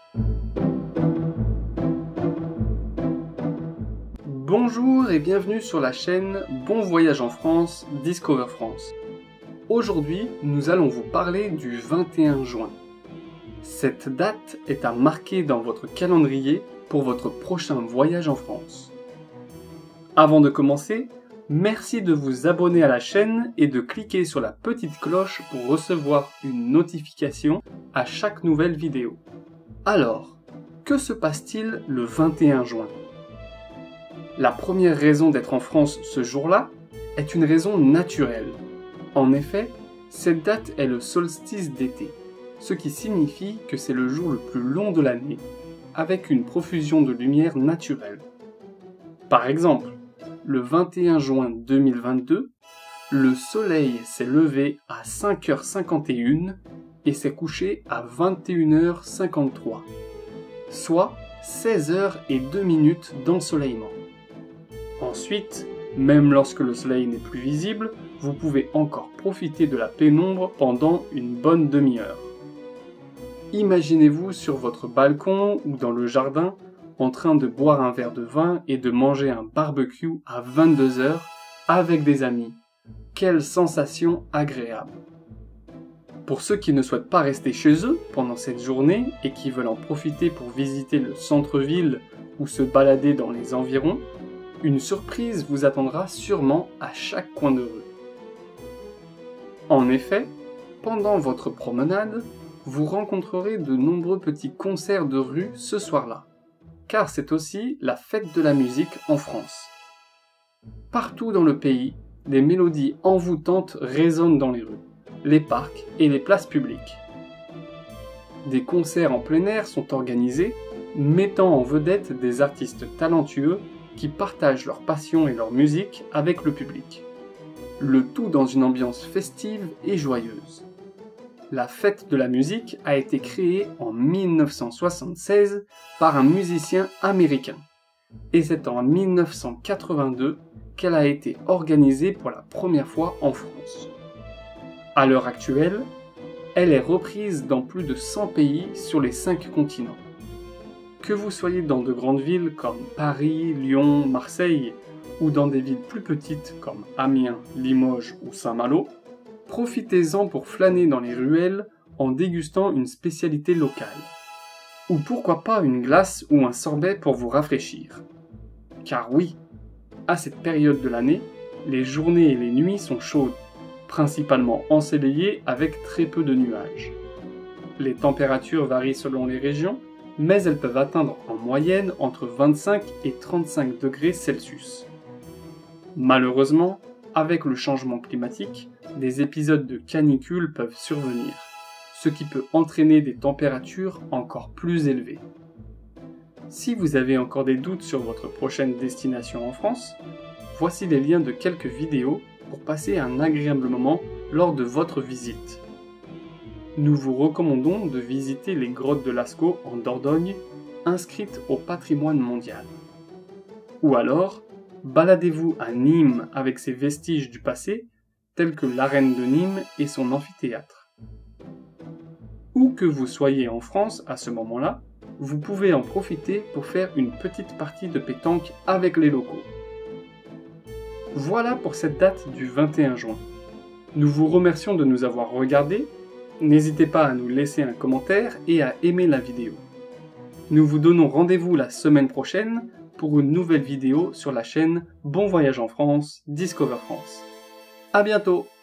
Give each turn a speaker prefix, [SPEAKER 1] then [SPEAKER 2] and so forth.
[SPEAKER 1] Bonjour et bienvenue sur la chaîne Bon Voyage en France, Discover France. Aujourd'hui, nous allons vous parler du 21 juin. Cette date est à marquer dans votre calendrier pour votre prochain voyage en France. Avant de commencer, merci de vous abonner à la chaîne et de cliquer sur la petite cloche pour recevoir une notification à chaque nouvelle vidéo. Alors, que se passe-t-il le 21 juin ? La première raison d'être en France ce jour-là est une raison naturelle. En effet, cette date est le solstice d'été, ce qui signifie que c'est le jour le plus long de l'année, avec une profusion de lumière naturelle. Par exemple, le 21 juin 2022, le soleil s'est levé à 5h51 et s'est couché à 21h53, soit 16h02 d'ensoleillement. Ensuite, même lorsque le soleil n'est plus visible, vous pouvez encore profiter de la pénombre pendant une bonne demi-heure. Imaginez-vous sur votre balcon ou dans le jardin en train de boire un verre de vin et de manger un barbecue à 22h avec des amis. Quelle sensation agréable! Pour ceux qui ne souhaitent pas rester chez eux pendant cette journée et qui veulent en profiter pour visiter le centre-ville ou se balader dans les environs, une surprise vous attendra sûrement à chaque coin de rue. En effet, pendant votre promenade, vous rencontrerez de nombreux petits concerts de rue ce soir-là, car c'est aussi la fête de la musique en France. Partout dans le pays, des mélodies envoûtantes résonnent dans les rues, les parcs et les places publiques. Des concerts en plein air sont organisés, mettant en vedette des artistes talentueux qui partagent leur passion et leur musique avec le public. Le tout dans une ambiance festive et joyeuse. La fête de la musique a été créée en 1976 par un musicien américain. Et c'est en 1982 qu'elle a été organisée pour la première fois en France. À l'heure actuelle, elle est reprise dans plus de 100 pays sur les 5 continents. Que vous soyez dans de grandes villes comme Paris, Lyon, Marseille, ou dans des villes plus petites comme Amiens, Limoges ou Saint-Malo, profitez-en pour flâner dans les ruelles en dégustant une spécialité locale. Ou pourquoi pas une glace ou un sorbet pour vous rafraîchir. Car oui, à cette période de l'année, les journées et les nuits sont chaudes, principalement ensoleillées avec très peu de nuages. Les températures varient selon les régions, mais elles peuvent atteindre en moyenne entre 25 et 35 degrés Celsius. Malheureusement, avec le changement climatique, des épisodes de canicule peuvent survenir, ce qui peut entraîner des températures encore plus élevées. Si vous avez encore des doutes sur votre prochaine destination en France, voici les liens de quelques vidéos pour passer un agréable moment lors de votre visite. Nous vous recommandons de visiter les grottes de Lascaux en Dordogne, inscrites au patrimoine mondial. Ou alors, baladez-vous à Nîmes avec ses vestiges du passé, tels que l'arène de Nîmes et son amphithéâtre. Où que vous soyez en France à ce moment-là, vous pouvez en profiter pour faire une petite partie de pétanque avec les locaux. Voilà pour cette date du 21 juin. Nous vous remercions de nous avoir regardés. N'hésitez pas à nous laisser un commentaire et à aimer la vidéo. Nous vous donnons rendez-vous la semaine prochaine pour une nouvelle vidéo sur la chaîne Bon Voyage en France, Discover France. À bientôt!